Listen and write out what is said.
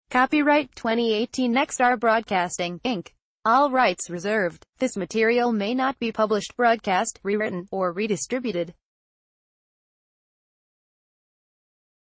Copyright 2018 Nexstar Broadcasting, Inc. All rights reserved. This material may not be published, broadcast, rewritten, or redistributed.